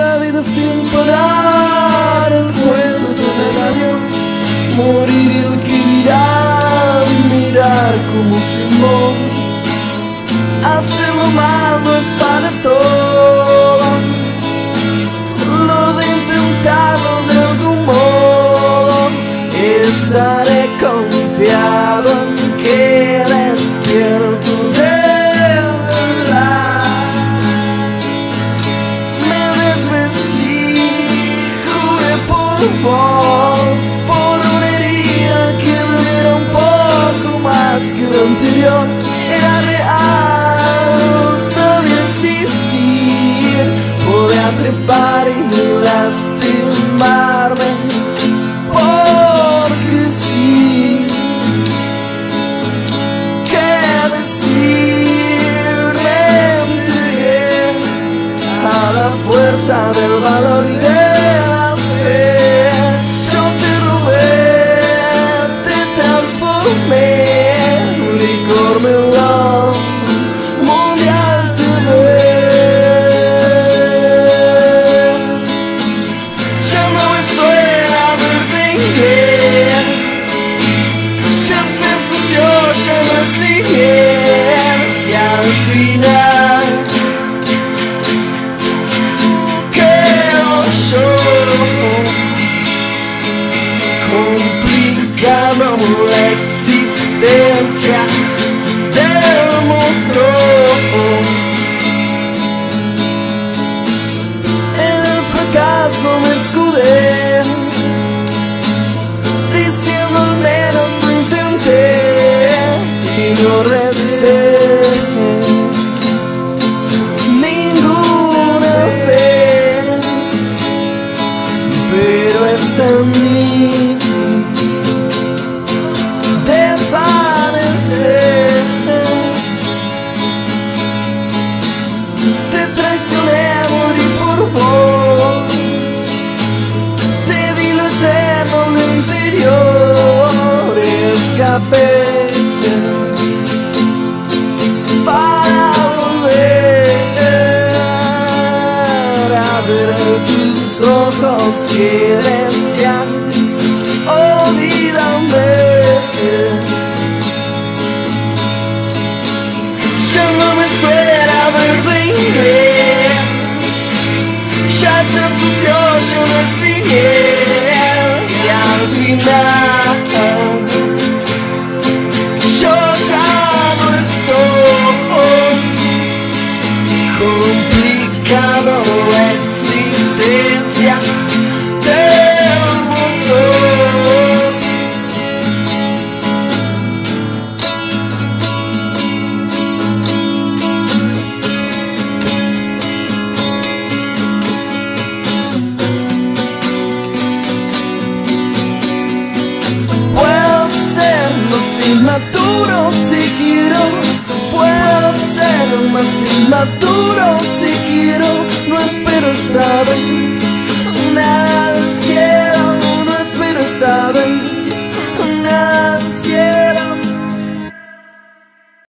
la vida sin parar, el cuento del adiós, morir y el que irá, mirar como sin voz. Hacerlo mal no es para todo, lo de intentarlo de algún modo. Estaré confiado en que despierto de verdad. Me desvestí, juré por vos, por una herida que doliera un poco más que la anterior. Era real, sabía insistir, podía trepar y lastimarme, porque sí. ¿Qué decir? Me entregué a la fuerza del valor y de la fe. Yo te robé, te transformé, licor melón, mundial TV. Ya no me suena verte inglés, ya se ensució, ya no es niñez. Y al final quedo yo, complicando la existencia del motor. En el fracaso me escudé, diciendo al menos lo intenté, y no recé ninguna vez, pero está en mí desvanecer. Te traicioné, morí por vos, te di lo eterno en lo interior, escapé para volver a ver tus ojos que decían olvídame. Ya no me suena verde inglés, ya se ensució, ya no es niñez. Y al final yo ya no estoy complicando la existencia del motor. Puedo ser más inmaduro si quiero, puedo ser más inmaduro si quiero, no espero esta vez nada